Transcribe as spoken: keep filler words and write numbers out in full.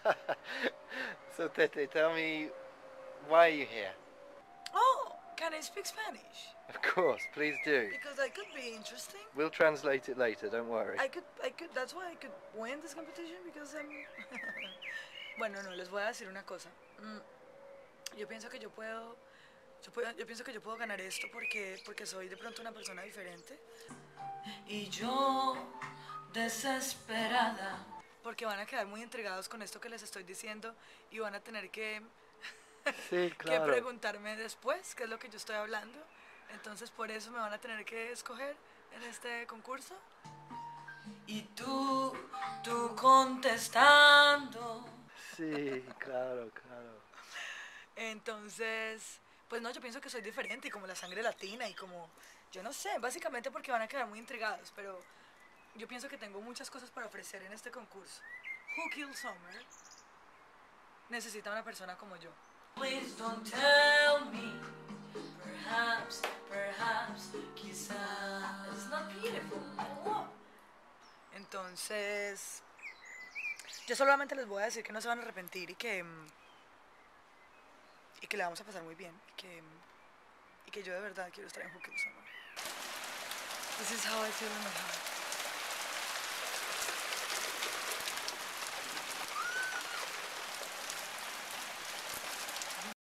So, Tete, tell me, why are you here? Oh, can I speak Spanish? Of course, please do. Because I could be interesting. We'll translate it later, don't worry. I could, I could, that's why I could win this competition because I'm... Bueno, no, les voy a decir una cosa. Mm, yo pienso que yo puedo, yo puedo, yo pienso que yo puedo ganar esto porque, porque soy de pronto una persona diferente. Y yo, desesperada. Porque van a quedar muy intrigados con esto que les estoy diciendo y van a tener que, Sí, que claro. preguntarme después qué es lo que yo estoy hablando. Entonces por eso me van a tener que escoger en este concurso. Y tú, tú contestando. Sí, claro, claro. Entonces, pues no, yo pienso que soy diferente y como la sangre latina y como, yo no sé, básicamente porque van a quedar muy intrigados, pero yo pienso que tengo muchas cosas para ofrecer en este concurso. Who Killed Summer necesita una persona como yo. Please don't tell me, perhaps, perhaps, quizás. It's not beautiful. Entonces, yo solamente les voy a decir que no se van a arrepentir y que y que le vamos a pasar muy bien y que y que yo de verdad quiero estar en Who Killed Summer. This is how I feel in my heart.